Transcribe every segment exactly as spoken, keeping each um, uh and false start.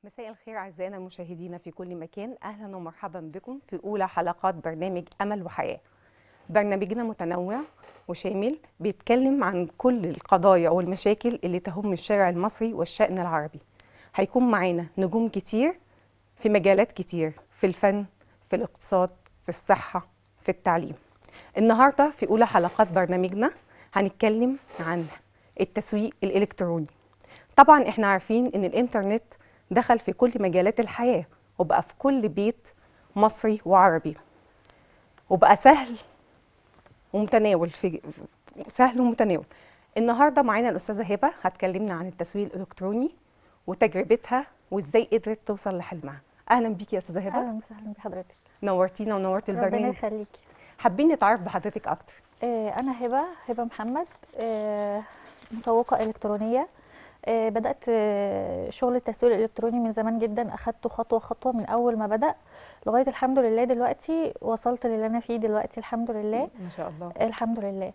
مساء الخير أعزائنا المشاهدين في كل مكان. أهلا ومرحبا بكم في أولى حلقات برنامج أمل وحياة. برنامجنا متنوع وشامل، بيتكلم عن كل القضايا والمشاكل اللي تهم الشارع المصري والشأن العربي. هيكون معانا نجوم كتير في مجالات كتير، في الفن، في الاقتصاد، في الصحة، في التعليم. النهاردة في أولى حلقات برنامجنا هنتكلم عن التسويق الإلكتروني. طبعا احنا عارفين ان الانترنت دخل في كل مجالات الحياة وبقى في كل بيت مصري وعربي، وبقى سهل ومتناول في سهل ومتناول. النهارده معانا الأستاذة هبة هتكلمنا عن التسويق الإلكتروني وتجربتها وازاي قدرت توصل لحلمها. أهلا بيكي يا أستاذة هبة. اهلا وسهلا بحضرتك. نورتينا ونورت ربنا البرنامج. يخليكي. حابين نتعرف بحضرتك أكتر. آه انا هبه هبه محمد، آه مسوقه الكترونيه. آه بدات آه شغل التسويق الالكتروني من زمان جدا، اخدته خطوه خطوه من اول ما بدا لغايه الحمد لله دلوقتي وصلت للي انا فيه دلوقتي الحمد لله. ما شاء الله. الحمد لله.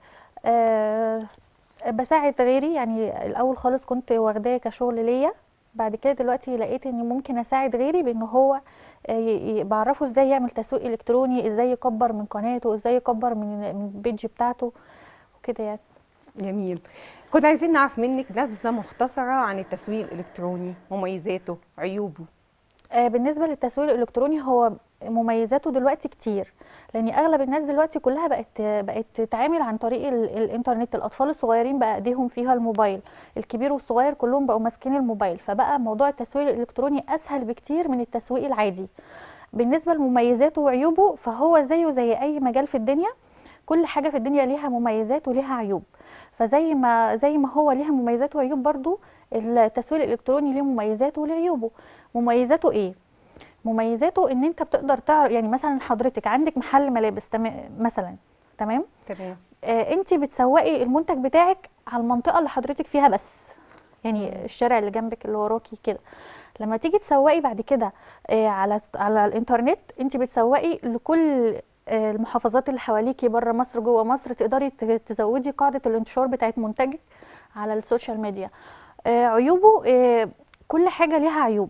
آه بساعد غيري، يعني الاول خالص كنت واخداه كشغل ليا، بعد كده دلوقتي لقيت اني ممكن اساعد غيري بان هو آه، ي- ي- بعرفه ازاي يعمل تسويق الكتروني، ازاي يكبر من قناته، ازاي يكبر من من البيج بتاعته وكده يعني. جميل. كنا عايزين نعرف منك نبذة مختصرة عن التسويق الإلكتروني، مميزاته، عيوبه. آه، بالنسبه للتسويق الالكتروني هو مميزاته دلوقتي كتير، لان اغلب الناس دلوقتي كلها بقت بقت تتعامل عن طريق ال- الانترنت. الاطفال الصغيرين بقى ايديهم فيها الموبايل، الكبير والصغير كلهم بقوا ماسكين الموبايل، فبقى موضوع التسويق الالكتروني اسهل بكتير من التسويق العادي. بالنسبه لمميزاته وعيوبه فهو زيه زي اي مجال في الدنيا، كل حاجه في الدنيا ليها مميزات وليها عيوب. فزي ما زي ما هو ليها مميزات وعيوب، برضو التسويق الالكتروني ليه مميزاته وليه عيوبه. مميزاته ايه؟ مميزاته ان انت بتقدر تعرف، يعني مثلا حضرتك عندك محل ملابس تمام مثلا، تمام. تمام. آه انت بتسوقي المنتج بتاعك على المنطقه اللي حضرتك فيها بس، مم. يعني الشارع اللي جنبك اللي وراكي كده. لما تيجي تسوقي بعد كده آه على على الانترنت، انت بتسوقي لكل آه المحافظات اللي حواليكي، بره مصر جوه مصر، تقدري ت- تزودي قاعده الانتشار بتاعت منتجك على السوشيال ميديا. آه عيوبه، آه كل حاجه ليها عيوب.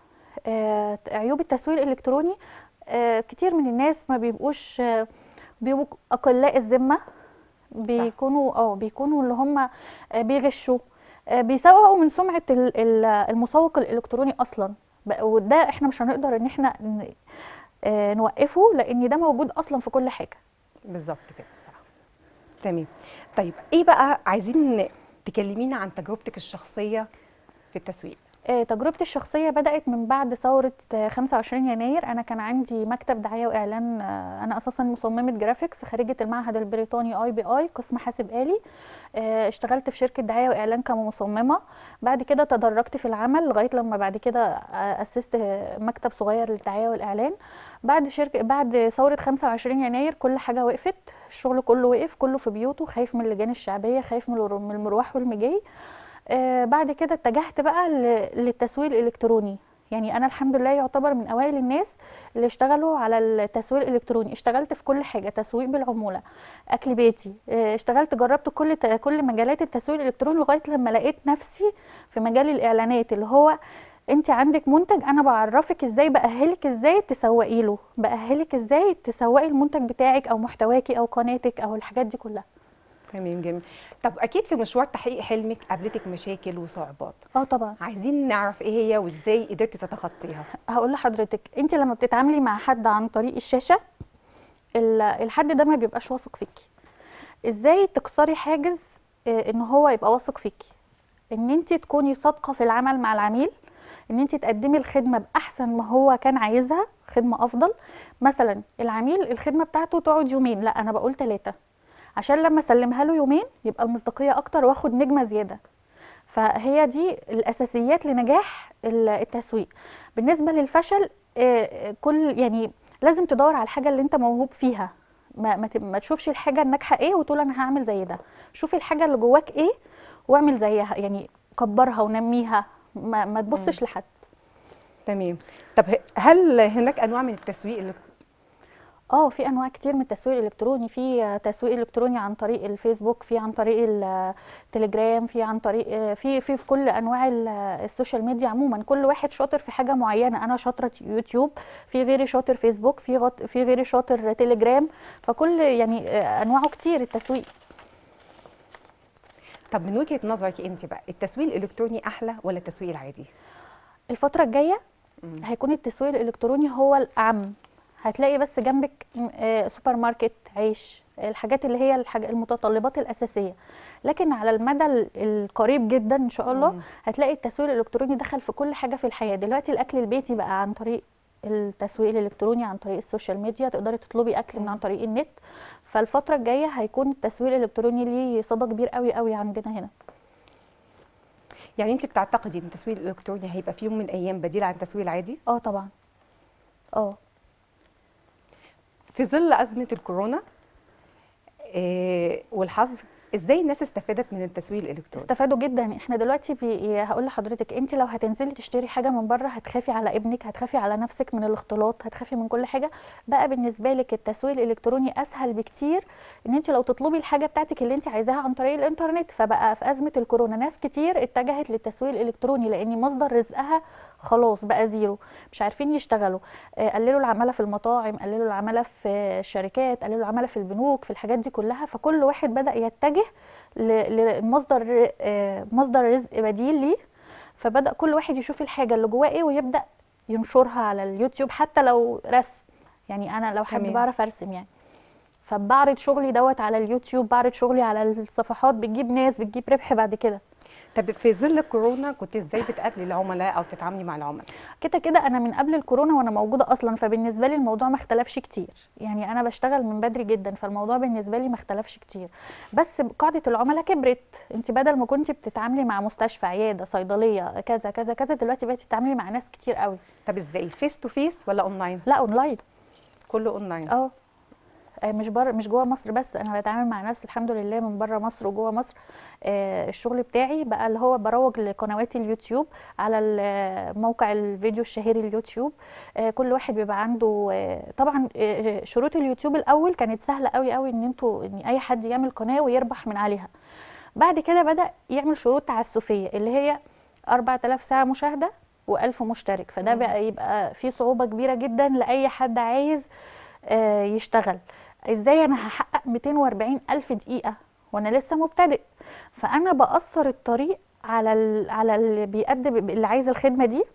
آه، عيوب التسويق الالكتروني، آه، كتير من الناس ما بيبقوش آه، بيبقوا اقلاء الذمه، صح. بيكونوا اه بيكونوا اللي هم آه، بيغشوا، آه، بيسوقوا من سمعه ال- ال- المسوق الالكتروني اصلا. بقى- وده احنا مش هنقدر ان احنا ن- آه، نوقفه، لان ده موجود اصلا في كل حاجه. بالظبط كده، صح. تمام. طيب ايه بقى عايزين تكلمينا عن تجربتك الشخصية في التسويق؟ آه، تجربتي الشخصية بدأت من بعد ثورة آه، خمسة وعشرين يناير. أنا كان عندي مكتب دعاية وإعلان. آه، أنا أساسا مصممة جرافيكس، خريجة المعهد البريطاني اي بي اي قسم حاسب آلي. آه، اشتغلت في شركة دعاية وإعلان كمصممة، بعد كده تدرجت في العمل لغاية لما بعد كده آه، أسست آه، مكتب صغير للدعاية والإعلان. بعد شركة بعد ثورة خمسة وعشرين يناير كل حاجة وقفت، الشغل كله وقف، كله في بيوته، خايف من اللجان الشعبية، خايف من الر- من المروح والمجي. آه بعد كده اتجهت بقى ل- للتسويق الالكتروني. يعني انا الحمد لله يعتبر من اوائل الناس اللي اشتغلوا على التسويق الالكتروني. اشتغلت في كل حاجه، تسويق بالعموله، اكل بيتي، آه اشتغلت جربت كل ت- كل مجالات التسويق الالكتروني لغايه لما لقيت نفسي في مجال الاعلانات، اللي هو انت عندك منتج، انا بعرفك ازاي، باهلك ازاي تسوقي له، باهلك ازاي تسوقي المنتج بتاعك او محتواكي او قناتك او الحاجات دي كلها. تمام، جميل. طب اكيد في مشوار تحقيق حلمك قابلتك مشاكل وصعوبات، اه طبعا. عايزين نعرف ايه هي وازاي قدرتي تتخطيها. هقول لحضرتك، انت لما بتتعاملي مع حد عن طريق الشاشه، ال- الحد ده ما بيبقاش واثق فيكي. ازاي تكسري حاجز آه، ان هو يبقى واثق فيكي؟ ان انت تكوني صادقه في العمل مع العميل، ان انت تقدمي الخدمه باحسن ما هو كان عايزها، خدمه افضل. مثلا العميل الخدمه بتاعته تقعد يومين، لا انا بقول ثلاثه، عشان لما اسلمها له يومين يبقى المصداقيه اكتر واخد نجمه زياده. فهي دي الاساسيات لنجاح ال- التسويق. بالنسبه للفشل، آه، كل يعني لازم تدور على الحاجه اللي انت موهوب فيها. ما ما ت- ما تشوفش الحاجه الناجحه ايه وتقول انا هعمل زي ده. شوفي الحاجه اللي جواك ايه واعمل زيها، يعني كبرها ونميها، ما, ما مم. تبصش لحد. تمام. طب ه- هل هناك انواع من التسويق اللي... اه في انواع كتير من التسويق الالكتروني. في تسويق الكتروني عن طريق الفيسبوك، في عن طريق التليجرام، في عن طريق في في في كل انواع ال- السوشيال ميديا عموما. كل واحد شاطر في حاجه معينه. انا شاطره يوتيوب، في غيري شاطر فيسبوك، في غط- في غيري شاطر تليجرام. فكل يعني انواعه كتير التسويق. طب من وجهة نظرك انت بقى، التسويق الالكتروني احلى ولا التسويق العادي؟ الفتره الجايه مم. هيكون التسويق الالكتروني هو الاعم. هتلاقي بس جنبك م- آه، سوبر ماركت، عيش، الحاجات اللي هي الحاج... المتطلبات الاساسيه. لكن على المدى ال- القريب جدا ان شاء الله مم. هتلاقي التسويق الالكتروني دخل في كل حاجه في الحياه. دلوقتي الاكل البيتي بقى عن طريق التسويق الالكتروني، عن طريق السوشيال ميديا. تقدري تطلبي اكل من عن مم. طريق النت. فالفتره الجايه هيكون التسويق الالكتروني ليه صدى كبير قوي قوي عندنا هنا. يعني انت بتعتقدي ان التسويق الالكتروني هيبقى في يوم من الايام بديل عن التسويق العادي؟ اه طبعا. اه في ظل ازمة الكورونا آه والحظر، ازاي الناس استفادت من التسويق الالكتروني؟ استفادوا جدا. احنا دلوقتي بي... هقول لحضرتك، انت لو هتنزلي تشتري حاجه من بره هتخافي على ابنك، هتخافي على نفسك من الاختلاط، هتخافي من كل حاجه. بقى بالنسبه لك التسويق الالكتروني اسهل بكتير، ان انت لو تطلبي الحاجه بتاعتك اللي انت عايزاها عن طريق الانترنت. فبقى في ازمه الكورونا ناس كتير اتجهت للتسويق الالكتروني، لان مصدر رزقها خلاص بقى زيرو، مش عارفين يشتغلوا. آه، قللوا العماله في المطاعم، قللوا العماله في الشركات، قللوا العماله في البنوك، في الحاجات دي كلها. فكل واحد بدأ يتجه ل- لمصدر آه، مصدر رزق بديل ليه. فبدأ كل واحد يشوف الحاجة اللي جواه ايه ويبدأ ينشرها على اليوتيوب، حتى لو رسم. يعني انا لو حد تمام. بعرف ارسم يعني، فبعرض شغلي دوت على اليوتيوب، بعرض شغلي على الصفحات، بتجيب ناس، بتجيب ربح بعد كده. طب في ظل الكورونا كنت ازاي بتقابلي العملاء او تتعاملي مع العملاء؟ كده كده انا من قبل الكورونا وانا موجوده اصلا. فبالنسبه لي الموضوع ما اختلفش كتير. يعني انا بشتغل من بدري جدا، فالموضوع بالنسبه لي ما اختلفش كتير. بس قاعده العملاء كبرت. انت بدل ما كنت بتتعاملي مع مستشفى، عياده، صيدليه، كذا كذا كذا، دلوقتي بقيتي تتعاملي مع ناس كتير قوي. طب ازاي، فيس تو فيس ولا اونلاين؟ لا اونلاين. كله اونلاين. اه آه، مش بره، مش جوه مصر بس. انا بتعامل مع ناس الحمد لله من بره مصر وجوه مصر. آه، الشغل بتاعي بقى اللي هو بروج لقنوات اليوتيوب على ال- موقع الفيديو الشهير اليوتيوب. آه، كل واحد بيبقى عنده آه، طبعا آه، شروط اليوتيوب الاول كانت سهله قوي قوي، ان انتوا ان اي حد يعمل قناه ويربح من عليها. بعد كده بدأ يعمل شروط تعسفيه، اللي هي أربعة آلاف ساعه مشاهده و1000 مشترك. فده مم. بقى يبقى في صعوبه كبيره جدا لاي حد عايز آه، يشتغل. ازاي انا هحقق مئتين وأربعين الف دقيقه وانا لسه مبتدئ؟ فانا بأثر الطريق على ال... على اللي بيقدم، اللي عايز الخدمه دي،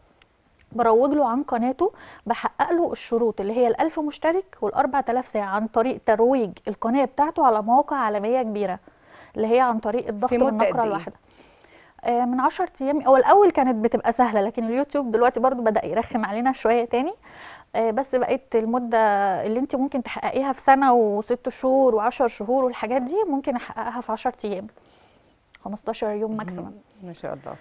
بروج له عن قناته، بحقق له الشروط اللي هي الألف مشترك والأربع آلاف ساعة عن طريق ترويج القناة بتاعته على مواقع عالمية كبيرة، اللي هي عن طريق الضغط في مدة بالنقرة قد ايه؟ الواحدة. آه، من عشر أيام. أو الأول كانت بتبقى سهلة، لكن اليوتيوب دلوقتي برضو بدأ يرخم علينا شوية تاني. آه، بس بقت المدة اللي انت ممكن تحققيها في سنة وست شهور وعشر شهور والحاجات دي، ممكن احققها في عشر أيام، خمستاشر يوم ماكسيمم. ما شاء الله.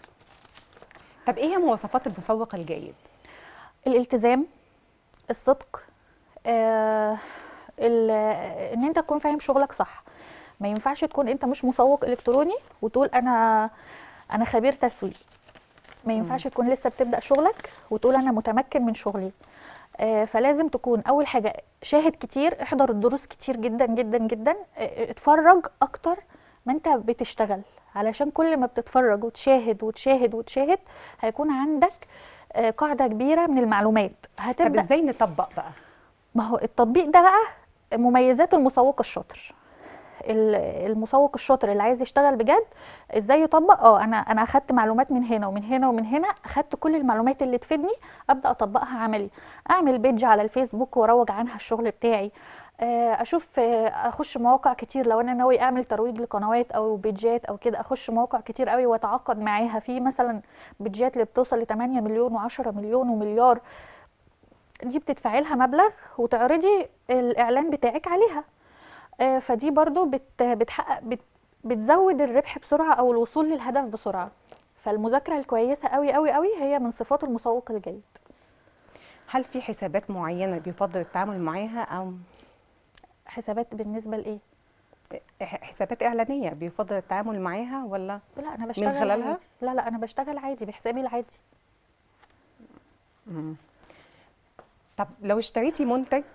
طب ايه هي مواصفات المسوق الجيد؟ الالتزام، الصدق، آه، ال- ان انت تكون فاهم شغلك صح. ما ينفعش تكون انت مش مسوق الكتروني وتقول انا انا خبير تسويق. ما ينفعش تكون لسه بتبدأ شغلك وتقول انا متمكن من شغلي. آه، فلازم تكون اول حاجه شاهد كتير، احضر الدروس كتير جدا جدا جدا، آه، اتفرج اكتر ما انت بتشتغل. علشان كل ما بتتفرج وتشاهد وتشاهد وتشاهد هيكون عندك آه، قاعده كبيره من المعلومات. طب هتبدأ. ازاي نطبق بقى؟ ما هو التطبيق ده بقى مميزات المسوق الشاطر. ال- المسوق الشاطر اللي عايز يشتغل بجد ازاي يطبق. اه انا انا اخدت معلومات من هنا ومن هنا ومن هنا، اخدت كل المعلومات اللي تفيدني، ابدا اطبقها عملي. اعمل بيج على الفيسبوك واروج عنها الشغل بتاعي. آه، اشوف آه، اخش مواقع كتير لو انا ناوي اعمل ترويج لقنوات او بيجات او كده، اخش مواقع كتير قوي واتعاقد معاها. في مثلا بيجات اللي بتوصل ل ثمانية مليون و10 مليون ومليار، دي بتدفعي لها مبلغ وتعرضي الاعلان بتاعك عليها. آه، فدي برضو بت بتحقق بت بتزود الربح بسرعة او الوصول للهدف بسرعة. فالمذاكرة الكويسة قوي قوي قوي هي من صفات المسوق الجيد. هل في حسابات معينة بيفضل التعامل معاها، او حسابات بالنسبة لإيه؟ ح- حسابات إعلانية بيفضل التعامل معاها، ولا لا انا من بشتغل خلالها؟ عادي. لا لا انا بشتغل عادي بحسابي العادي. طب لو اشتريتي منتج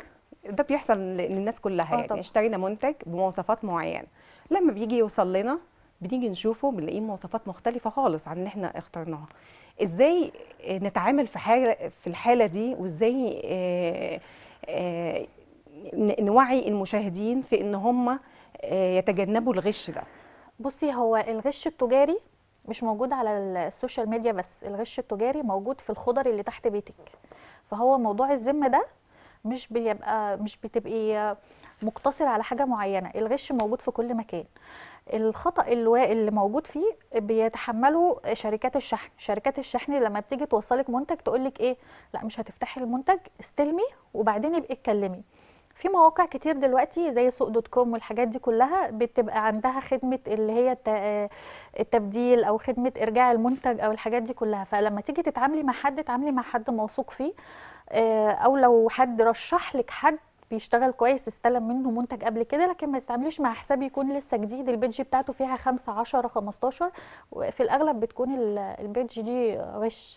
ده بيحصل للناس كلها، اه يعني طبعا. اشترينا منتج بمواصفات معينه، لما بيجي يوصل لنا بنيجي نشوفه بنلاقيه مواصفات مختلفه خالص عن اللي احنا اخترناها. ازاي نتعامل في حاله في الحاله دي، وازاي آه، آه، ن- نوعي المشاهدين في ان هم آه، يتجنبوا الغش ده؟ بصي، هو الغش التجاري مش موجود على السوشيال ميديا بس، الغش التجاري موجود في الخضر اللي تحت بيتك. فهو موضوع الذمة ده مش بيبقى مش بتبقي مقتصر على حاجة معينة، الغش موجود في كل مكان. الخطأ اللي اللي موجود فيه بيتحمله شركات الشحن. شركات الشحن لما بتيجي توصلك منتج تقولك ايه، لا مش هتفتحي المنتج، استلمي وبعدين يبقى اتكلمي. في مواقع كتير دلوقتي زي سوق دوت كوم والحاجات دي كلها بتبقى عندها خدمة اللي هي الت- التبديل او خدمة ارجاع المنتج او الحاجات دي كلها. فلما تيجي تتعاملي مع حد، تعاملي مع حد موثوق فيه، آه، او لو حد رشح لك حد بيشتغل كويس استلم منه منتج قبل كده. لكن ما تتعامليش مع حساب يكون لسه جديد البيدج بتاعته فيها خمسة عشرة خمستاشر، وفي الاغلب بتكون ال- البيدج دي غش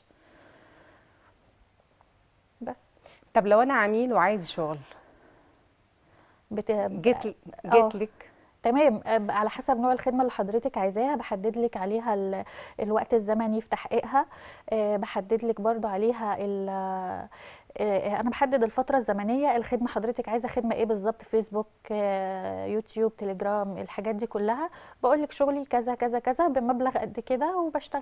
بس. طب لو انا عميل وعايز شغل، بت... جيت اه جيت لك. تمام. آه، على حسب نوع الخدمه اللي حضرتك عايزاها بحدد لك عليها ال... الوقت الزمني في تحقيقها. آه، بحدد لك برضو عليها ال... آه، انا بحدد الفتره الزمنيه، الخدمه حضرتك عايزه خدمه ايه بالظبط، فيسبوك، آه، يوتيوب، تليجرام، الحاجات دي كلها. بقول لك شغلي كذا كذا كذا بمبلغ قد كده وبشتغل.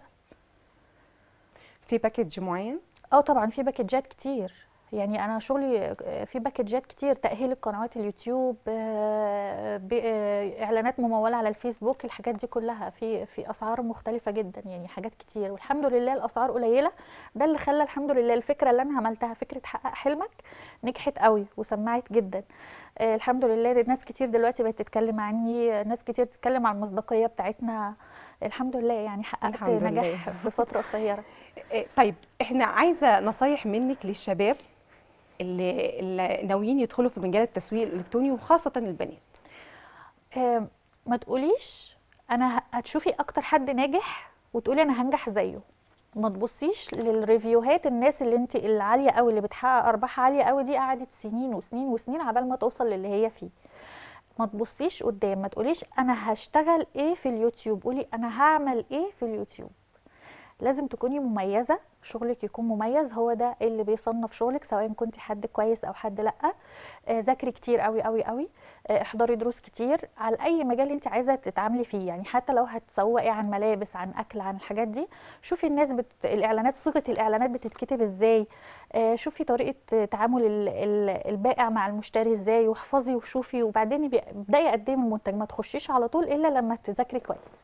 في باكج معين؟ اه طبعا في باكجات كتير. يعني انا شغلي في باكجات كتير، تأهيل القنوات اليوتيوب، آه، ب- آه، اعلانات ممولة على الفيسبوك، الحاجات دي كلها في في اسعار مختلفة جدا، يعني حاجات كتير. والحمد لله الاسعار قليلة. ده اللي خلى الحمد لله الفكرة اللي انا عملتها، فكرة حقق حلمك، نجحت قوي وسمعت جدا. آه، الحمد لله ناس كتير دلوقتي بقت تتكلم عني، ناس كتير تتكلم عن المصداقية بتاعتنا. الحمد لله يعني حققت الحمد لله. نجاح في فترة قصيرة. إيه، طيب احنا عايزه نصايح منك للشباب اللي, اللي ناويين يدخلوا في مجال التسويق الالكتروني، وخاصه البنات. آه، ما تقوليش انا ه- هتشوفي اكتر حد ناجح وتقولي انا هنجح زيه. ما تبصيش للريفيوهات الناس اللي انت العاليه قوي اللي بتحقق ارباح عاليه قوي دي، قعدت سنين وسنين وسنين عبال ما توصل للي هي فيه. ما تبصيش قدام، ما تقوليش انا هشتغل ايه في اليوتيوب، قولي انا هعمل ايه في اليوتيوب. لازم تكوني مميزة، شغلك يكون مميز، هو ده اللي بيصنف شغلك سواء كنتي حد كويس او حد لا. آه، ذاكري كتير قوي قوي قوي. آه، احضري دروس كتير على اي مجال انت عايزه تتعاملي فيه، يعني حتى لو هتسوقي عن ملابس، عن اكل، عن الحاجات دي. شوفي الناس بت... الاعلانات، صيغه الاعلانات بتتكتب ازاي. آه، شوفي طريقه تعامل ال- ال- البائع مع المشتري ازاي، واحفظي وشوفي، وبعدين يبقى- ابداي قدمي المنتج. ما تخشيش على طول الا لما تذاكري كويس.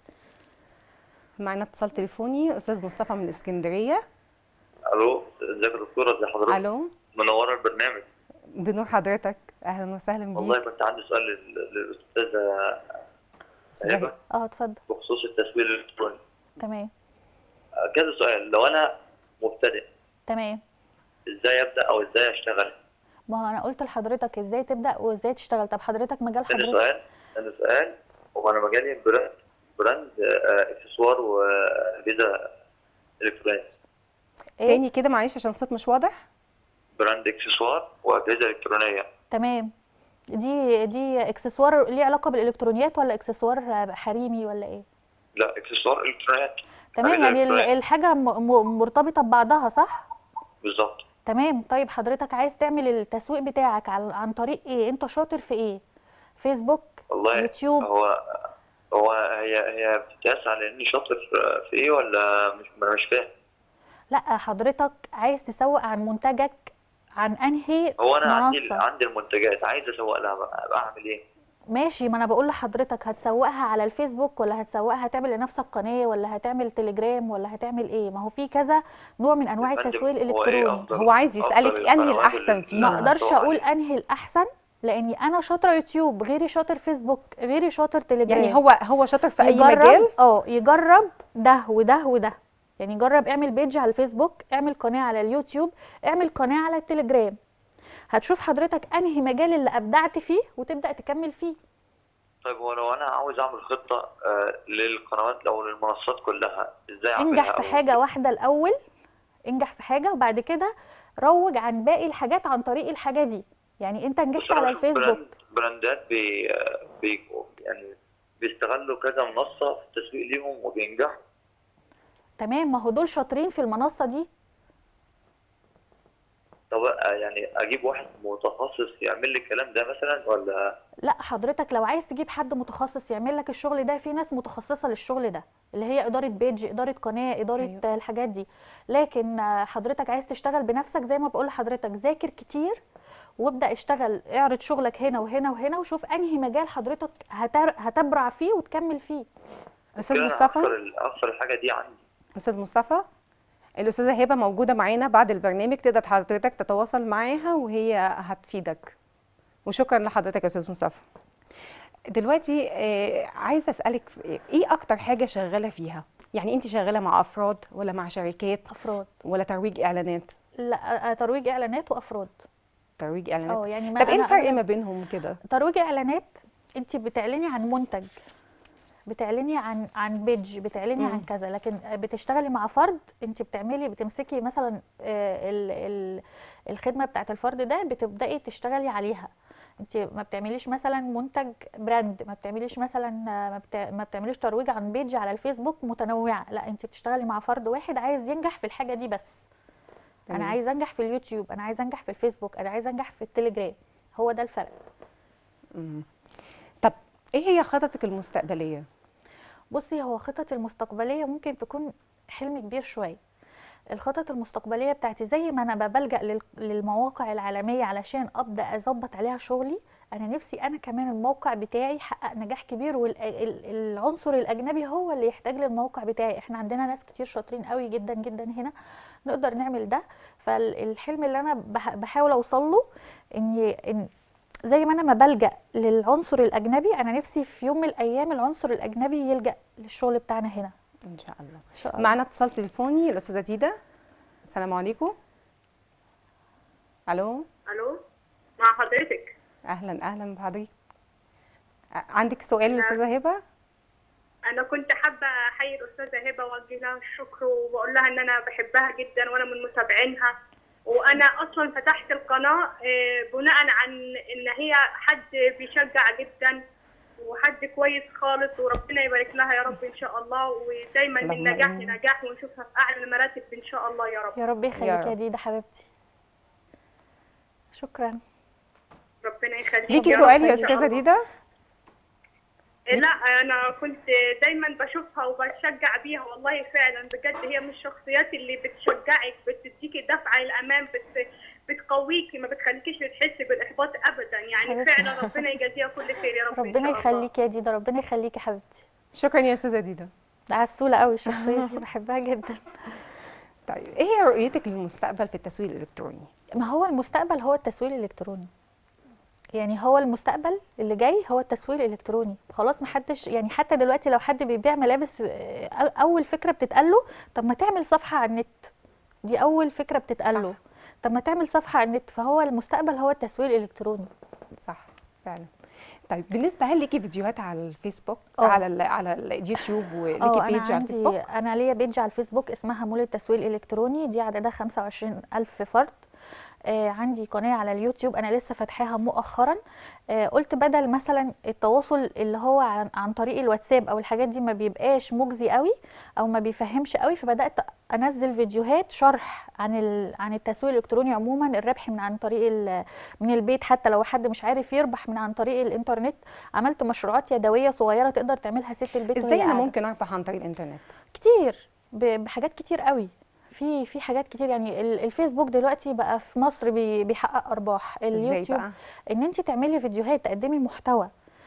معنا اتصال تليفوني، استاذ مصطفى من اسكندريه. الو، ازيك يا دكتوره؟ ازي حضرتك؟ الو. منوره البرنامج. بنور حضرتك، اهلا وسهلا والله بيك. كنت عندي سؤال لل- للاستاذه استاذه هبه هبه. اه اتفضل. بخصوص التسويق الالكتروني. تمام. آه، كذا سؤال. لو انا مبتدئ تمام. ازاي ابدا او ازاي اشتغل؟ ما هو انا قلت لحضرتك ازاي تبدا وازاي تشتغل. طب حضرتك مجال ثاني حضرتك سؤال ثاني سؤال هو انا مجالي براند براند آه، اكسسوار واجهزه الكترونيه. ايه؟ تاني كده معلش عشان الصوت مش واضح. براند اكسسوار واجهزه الكترونيه. تمام. دي دي اكسسوار ليه علاقه بالالكترونيات ولا اكسسوار حريمي ولا ايه؟ لا، اكسسوار الكترونيات. تمام، اجهزه يعني ال- الكترونيه الحاجه م- م- مرتبطه ببعضها، صح؟ بالظبط. تمام. طيب حضرتك عايز تعمل التسويق بتاعك عن عن طريق ايه؟ انت شاطر في ايه؟ فيسبوك؟ والله يوتيوب؟ هو هو هي هي بتتقاس على اني شاطر في ايه ولا مش؟ انا مش فاهم. لا، حضرتك عايز تسوق عن منتجك عن انهي هو انا عندي منصه؟ عندي المنتجات، عايز اسوق لها بقى، أبقى اعمل ايه؟ ماشي، ما انا بقول لحضرتك هتسوقها على الفيسبوك ولا هتسوقها هتعمل لنفسك قناة ولا هتعمل تليجرام ولا هتعمل ايه؟ ما هو في كذا نوع من انواع يا فندم، التسويق هو ايه الالكتروني. افضل هو عايز افضل يسالك انهي القنوات الاحسن اللي ما فيهم. اقدرش اسوق اقول عليها؟ انهي الاحسن، لاني انا شاطره يوتيوب غيري شاطر فيسبوك غيري شاطر تليجرام. يعني هو هو شاطر في اي يجرب، مجال. اه يجرب ده وده وده. يعني جرب اعمل بيج على الفيسبوك، اعمل قناه على اليوتيوب، اعمل قناه على التليجرام. هتشوف حضرتك انهي مجال اللي ابدعت فيه وتبدا تكمل فيه. طيب هو لو انا عاوز اعمل خطه آه للقنوات او للمنصات كلها، ازاي انجح اعملها؟ في او حاجه واحده الاول، انجح في حاجه وبعد كده روج عن باقي الحاجات عن طريق الحاجه دي. يعني انت نجحت بصراحة على بشوف الفيسبوك. براند براندات بي بي يعني بيستغلوا كذا منصة في التسويق ليهم وبينجحوا. تمام، ما هو دول شاطرين في المنصه دي. طب يعني اجيب واحد متخصص يعمل لي الكلام ده مثلا ولا؟ لا حضرتك لو عايز تجيب حد متخصص يعمل لك الشغل ده، في ناس متخصصه للشغل ده اللي هي اداره بيج، اداره قناه، اداره أيوة. أيوة. الحاجات دي. لكن آه، حضرتك عايز تشتغل بنفسك، زي ما بقول لحضرتك ذاكر كتير وابدا اشتغل، اعرض شغلك هنا وهنا وهنا، وشوف انهي مجال حضرتك هتر... هتبرع فيه وتكمل فيه. استاذ المشكلة انا مصطفى، اخسر ال- اخسر الحاجة دي عندي. استاذ مصطفى، الاستاذه هبه موجوده معانا بعد البرنامج، تقدر حضرتك تتواصل معاها وهي هتفيدك. وشكرا لحضرتك يا استاذ مصطفى. دلوقتي آه، عايزه اسالك في- ايه اكتر حاجه شغاله فيها؟ يعني انت شغاله مع افراد ولا مع شركات افراد. ولا ترويج اعلانات؟ لا آه، ترويج اعلانات وافراد. ترويج اعلانات. اه يعني ما طب ايه انا الفرق أغلب- ما بينهم كده؟ ترويج اعلانات انت بتعلني عن منتج، بتعلني عن عن بيج، بتعلني عن مم. كذا. لكن بتشتغلي مع فرد، انت بتعملي بتمسكي مثلا آه، ال ال الخدمه بتاعت الفرد ده، بتبداي تشتغلي عليها. انت ما بتعمليش مثلا منتج براند، ما بتعمليش مثلا آه، ما, بت... ما بتعمليش ترويج عن بيج على الفيسبوك متنوعه. لا انت بتشتغلي مع فرد واحد عايز ينجح في الحاجه دي بس. انا تمام. عايز انجح في اليوتيوب، انا عايز انجح في الفيسبوك، انا عايز انجح في التليجرام. هو ده الفرق. مم. طب ايه هي خططك المستقبليه؟ بصي، هو خطط المستقبليه ممكن تكون حلم كبير شويه. الخطط المستقبليه بتاعتي زي ما انا بلجأ لل- للمواقع العالميه علشان ابدا اظبط عليها شغلي، انا نفسي انا كمان الموقع بتاعي يحقق نجاح كبير، والعنصر الاجنبي هو اللي يحتاج للموقع بتاعي. احنا عندنا ناس كتير شاطرين قوي جدا جدا هنا نقدر نعمل ده. فالحلم اللي انا بح- بحاول اوصل له اني إن زي ما انا ما بلجأ للعنصر الاجنبي، انا نفسي في يوم من الايام العنصر الاجنبي يلجأ للشغل بتاعنا هنا ان شاء الله. ان شاء الله. معنا اتصال تليفوني الاستاذه ديدا. السلام عليكم. الو. الو، مع حضرتك. اهلا اهلا بحضرتك. ع- عندك سؤال انا للاستاذه هبه؟ انا كنت حابه احيي الاستاذه هبه واوجه لها الشكر وبقول لها ان انا بحبها جدا وانا من متابعينها. وانا اصلا فتحت القناه آه، بناء عن ان هي حد بيشجع جدا وحد كويس خالص، وربنا يبارك لها يا رب ان شاء الله، ودايما من اللهم نجاح آمين. لنجاح ونشوفها في اعلى المراتب ان شاء الله يا رب. يا رب يا يخليك يا رب. ديدا حبيبتي. شكرا. ربنا يخليك ليكي يا سؤال رب يا ان شاء استاذه الله. ديدا؟ لا انا كنت دايما بشوفها وبشجع بيها، والله فعلا بجد هي من الشخصيات اللي بتشجعك، بتديكي دفعه للامام، بت بتقويكي، ما بتخليكيش تحسي بالاحباط ابدا. يعني حبيبتي. فعلا ربنا يجازيها كل خير يا رب ان ربنا شاء الله. يخليك يا ديدا، ربنا يخليك يا حبيبتي. شكرا يا استاذه ديدا. عسولة قوي الشخصية دي، بحبها جدا. طيب ايه هي رؤيتك للمستقبل في التسويق الالكتروني؟ ما هو المستقبل هو التسويق الإلكتروني. يعني هو المستقبل اللي جاي هو التسويق الإلكتروني. خلاص محدش، يعني حتى دلوقتي لو حد بيبيع ملابس آه، أول فكرة بتتقاله طب ما تعمل صفحة على النت. دي أول فكرة بتتقاله. طب ما تعمل صفحة على النت. فهو المستقبل هو التسويق الإلكتروني. صح فعلا. طيب بالنسبه، هل ليكي فيديوهات على الفيسبوك؟ أوه. على ال على اليوتيوب وليكي اه انا بيج على عندي، الفيسبوك؟ انا ليا بيج على الفيسبوك اسمها مول التسويق الالكتروني، دي عددها خمسة وعشرين الف فرد. آه عندي قناه على اليوتيوب انا لسه فاتحاها مؤخرا. آه قلت بدل مثلا التواصل اللي هو عن, عن طريق الواتساب او الحاجات دي ما بيبقاش مجزي قوي او ما بيفهمش قوي، فبدات انزل فيديوهات شرح عن ال... عن التسويق الالكتروني عموما، الربح من عن طريق ال... من البيت، حتى لو حد مش عارف يربح من عن طريق الانترنت. عملت مشروعات يدويه صغيره تقدر تعملها ست البيت وهي ازاي انا قاعدة. ممكن اربح عن طريق الانترنت؟ كتير، ب- بحاجات كتير قوي. في في حاجات كتير. يعني ال- الفيسبوك دلوقتي بقى في مصر بي- بيحقق ارباح. ازاي اليوتيوب بقى؟ ان انت تعملي فيديوهات، تقدمي محتوى،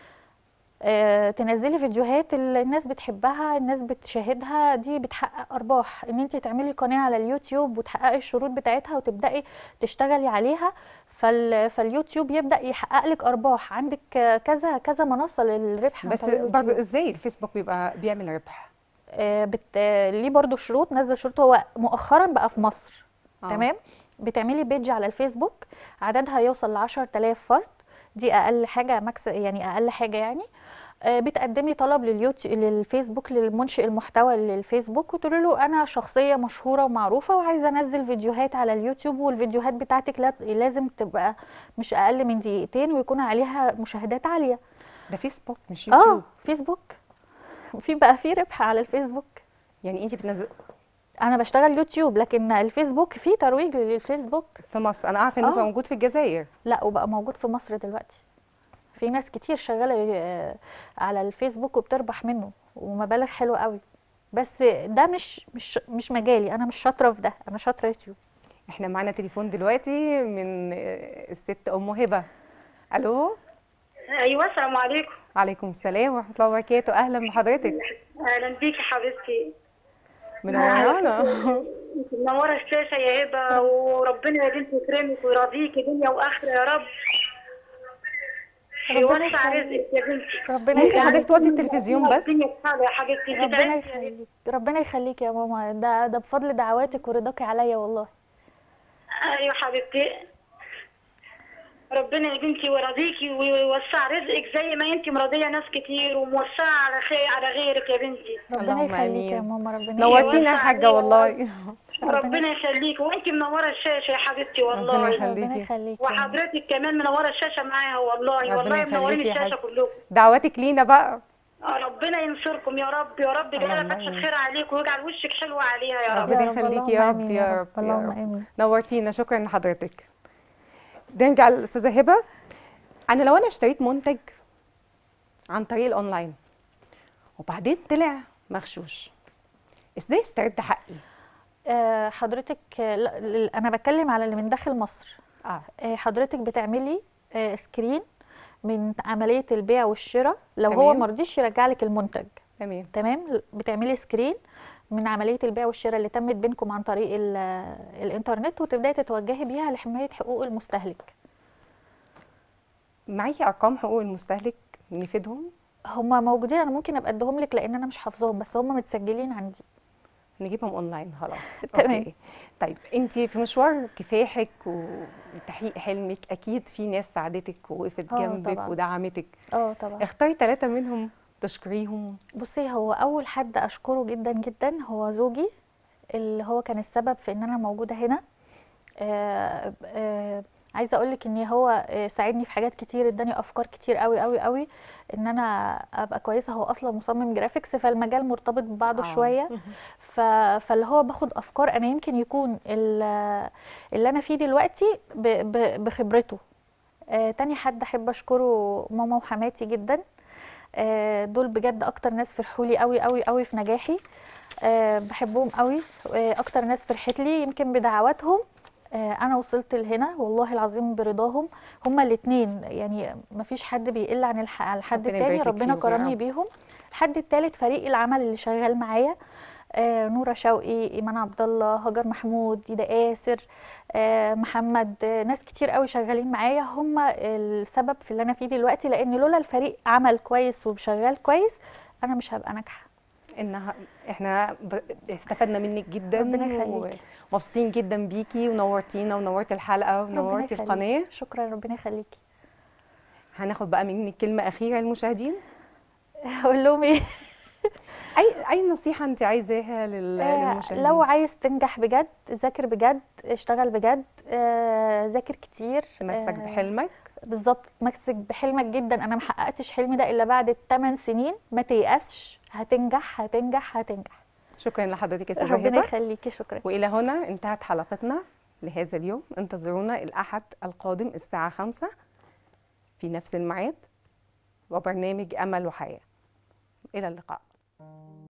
آه، تنزلي فيديوهات ال- الناس بتحبها، الناس بتشاهدها، دي بتحقق ارباح. ان انت تعملي قناه على اليوتيوب وتحققي الشروط بتاعتها وتبداي تشتغلي عليها، فال فاليوتيوب يبدا يحقق لك ارباح. عندك آه، كذا كذا منصه للربح عن بس طريق برضه اليوتيوب. ازاي الفيسبوك بيبقى بيعمل ربح؟ آه، بت... آه، ليه برضو شروط، نزل شروط. هو مؤخرا بقى في مصر. آه. تمام. بتعملي بيج على الفيسبوك عددها يوصل ل عشرة آلاف فرد، دي اقل حاجه مكس، يعني اقل حاجه يعني. آه، بتقدمي طلب لليوتيوب للفيسبوك للمنشئ المحتوى للفيسبوك، وتقولي له انا شخصيه مشهوره ومعروفه وعايزه انزل فيديوهات على اليوتيوب، والفيديوهات بتاعتك لا- لازم تبقى مش اقل من دقيقتين ويكون عليها مشاهدات عاليه. ده فيسبوك مش اه يوتيوب. فيسبوك، في بقى في ربح على الفيسبوك. يعني انت بتنزل انا بشتغل يوتيوب لكن الفيسبوك فيه ترويج للفيسبوك. في مصر؟ انا عارفه انه آه. موجود في الجزائر. لا وبقى موجود في مصر دلوقتي، في ناس كتير شغاله آه، على الفيسبوك وبتربح منه ومبالغ حلوه قوي. بس ده مش مش مش مجالي، انا مش شاطره في ده، انا شاطره يوتيوب. احنا معانا تليفون دلوقتي من آه، الست ام هبه. الو. ايوه السلام عليكم. عليكم السلام ورحمه الله وبركاته، اهلا بحضرتك. اهلا بيكي حبيبتي. منورانا. انت منوره الشاشه يا هبه، وربنا يا بنت يكرمك ويرضيكي دنيا واخره يا رب. ربنا يوسع يخليك. رزقك يا بنتي. ربنا ممكن يخليك. حضرتك توطي التلفزيون بس؟ الدنيا بحالها يا حبيبتي. ربنا تتعبي يا يخليك، ربنا يخليك يا ماما، ده ده بفضل دعواتك ورضاكي عليا والله. ايوه حبيبتي. ربنا يا بنتي يرضيكي ويوسع رزقك زي ما انت مرضيه ناس كتير وموسعه على خير على غيرك يا بنتي. ربنا اللهم يخليك يا آمين. ماما، ربنا نورتينا يا يوسع حاجه علينا والله. ربنا يخليكي، وانت منوره الشاشه يا حبيبتي ربنا والله. يخليك. ربنا خليكي. يخليك يا ماما. وحضرتك كمان منوره الشاشه معاها والله. ربنا والله منورين يخليكي يا الشاشه حاج. كلكم. دعواتك لينا بقى. آه، ربنا ينصركم يا رب يا رب، يجعلها اللهم فتح آمين. خير عليك ويجعل وشك حلوه عليها يا رب. ربنا يا رب، يخليكي اللهم يا رب آمين يا يا رب رب، يا اللهم رب. آمين. نورتينا، شكرا لحضرتك. نرجع للاستاذه هبه. انا لو انا اشتريت منتج عن طريق الاونلاين وبعدين طلع مغشوش، ازاي استرد حقي؟ آه، حضرتك آه، لا- ل- انا بتكلم على اللي من داخل مصر. اه آه، حضرتك بتعملي آه، سكرين من عمليه البيع والشراء، لو هو تمام. مرضيش يرجع لك المنتج. تمام. تمام، بتعملي سكرين من عمليه البيع والشراء اللي تمت بينكم عن طريق ال- الانترنت، وتبداي تتوجهي بيها لحمايه حقوق المستهلك. معاكي ارقام حقوق المستهلك نفيدهم؟ هم موجودين، انا ممكن ابقى اديهم لك لان انا مش حافظاهم، بس هم متسجلين عندي. نجيبهم اونلاين خلاص. تمام. اوكي. طيب انت في مشوار كفاحك وتحقيق حلمك اكيد في ناس ساعدتك ووقفت آه جنبك طبعاً. ودعمتك، اه طبعا. اختاري ثلاثة منهم تشكريهم. بصي، هو اول حد اشكره جدا جدا هو زوجي، اللي هو كان السبب في ان انا موجوده هنا. آه آه عايزه اقول لك ان هو آه، ساعدني في حاجات كتير، اداني افكار كتير قوي قوي قوي ان انا ابقى كويسه. هو اصلا مصمم جرافيكس، فالمجال مرتبط ببعضه آه. شويه. ف... فاللي هو باخد افكار، انا يمكن يكون ال- اللي انا فيه دلوقتي ب... ب... بخبرته. آه تاني حد احب اشكره ماما وحماتي جدا. آه دول بجد اكتر ناس فرحوا لي قوي قوي قوي في نجاحي. آه بحبهم قوي. آه اكتر ناس فرحت لي يمكن بدعواتهم. آه انا وصلت لهنا والله العظيم برضاهم. هما الاثنين يعني مفيش حد بيقل عن الح... عن الحد ربنا التاني، يبارك لك ربنا فيهم يا كرمني رب. بيهم. الحد التالت فريق العمل اللي شغال معايا، آه نورة شوقي، ايمان عبد الله، هاجر محمود، ديدا آسر، آه محمد، آه ناس كتير قوي شغالين معايا، هم السبب في اللي انا فيه دلوقتي. لان لولا الفريق عمل كويس وشغال كويس انا مش هبقى ناجحه. انها احنا ب... استفدنا منك جدا، ربنا يخليك. ومبسوطين جدا بيكي، ونورتينا ونورتي الحلقه ربنا ونورتي يخليك. القناه. شكرا، ربنا يخليكي. هناخد بقى منك كلمه اخيره للمشاهدين. اقول لهم ايه؟ اي اي نصيحه انت عايزاها لل... آه، للمشاهدين؟ لو عايز تنجح بجد، ذاكر بجد، اشتغل بجد، آه، ذاكر كتير. تمسك آه، بحلمك. بالظبط، تمسك بحلمك جدا. انا ما حققتش حلمي ده الا بعد ثمان سنين. ما تيأسش، هتنجح هتنجح هتنجح. شكرا لحضرتك يا استاذه ربنا هبه. يخليكي، شكرا. والى هنا انتهت حلقتنا لهذا اليوم. انتظرونا الاحد القادم الساعه خمسة في نفس الميعاد وبرنامج امل وحياه. الى اللقاء.